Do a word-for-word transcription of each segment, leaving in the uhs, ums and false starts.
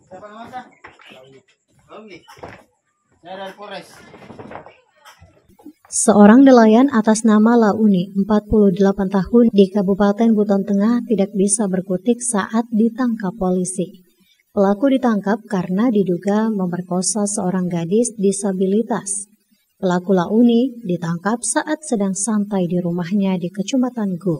Siapa nama Kak? Lauli. Saya dari Polres. Seorang nelayan atas nama Launi, empat puluh delapan tahun di Kabupaten Buton Tengah tidak bisa berkutik saat ditangkap polisi. Pelaku ditangkap karena diduga memerkosa seorang gadis disabilitas. Pelaku Launi ditangkap saat sedang santai di rumahnya di Kecamatan Gu.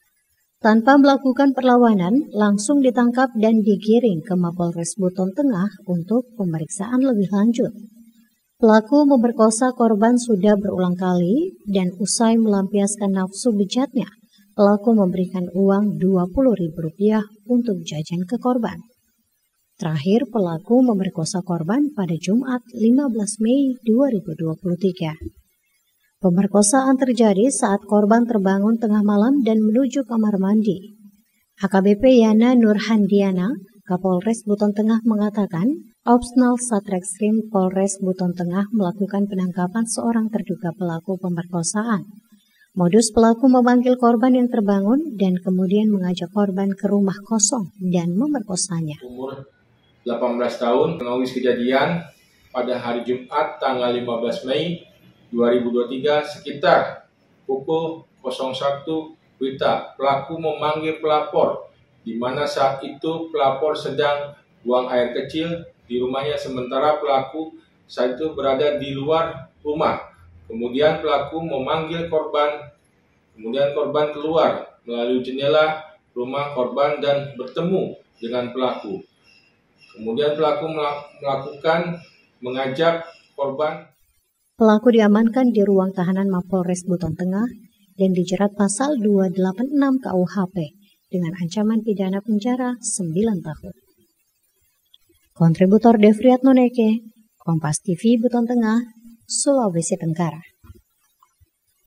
Tanpa melakukan perlawanan, langsung ditangkap dan digiring ke Mapolres Buton Tengah untuk pemeriksaan lebih lanjut. Pelaku memerkosa korban sudah berulang kali dan usai melampiaskan nafsu bejatnya, pelaku memberikan uang dua puluh ribu rupiah untuk jajan ke korban. Terakhir, pelaku memerkosa korban pada Jumat lima belas Mei dua ribu dua puluh tiga. Pemerkosaan terjadi saat korban terbangun tengah malam dan menuju kamar mandi. A K B P Yana Nurhandiana, Kapolres Buton Tengah mengatakan, Opsnal Satreskrim Polres Buton Tengah melakukan penangkapan seorang terduga pelaku pemerkosaan. Modus pelaku memanggil korban yang terbangun dan kemudian mengajak korban ke rumah kosong dan memerkosanya. Umur delapan belas tahun, mengawis kejadian pada hari Jumat tanggal lima belas Mei dua ribu dua puluh tiga sekitar pukul nol satu Wita. Pelaku memanggil pelapor, di mana saat itu pelapor sedang buang air kecil di rumahnya, sementara pelaku saat itu berada di luar rumah. Kemudian pelaku memanggil korban, kemudian korban keluar melalui jendela rumah korban dan bertemu dengan pelaku. Kemudian pelaku melakukan mengajak korban. Pelaku diamankan di ruang tahanan Mapolres Buton Tengah dan dijerat pasal dua delapan enam K U H P dengan ancaman pidana penjara sembilan tahun. Kontributor Devriat Noneke, Kompas T V Buton Tengah, Sulawesi Tenggara.